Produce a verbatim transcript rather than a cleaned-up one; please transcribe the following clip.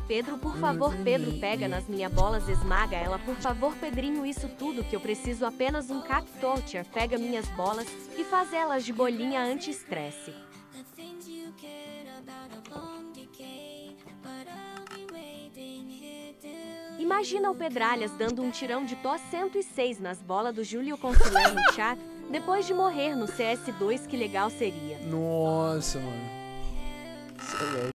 Pedro, por favor, Pedro, pega nas minhas bolas, esmaga ela, por favor, Pedrinho, isso tudo que eu preciso, apenas um cap toucher, pega minhas bolas e faz elas de bolinha anti-estresse. Imagina o Pedralhas dando um tirão de Tó cento e seis nas bolas do Júlio Consuelo no chat, depois de morrer no C S dois, que legal seria. Nossa, mano. Isso é louco.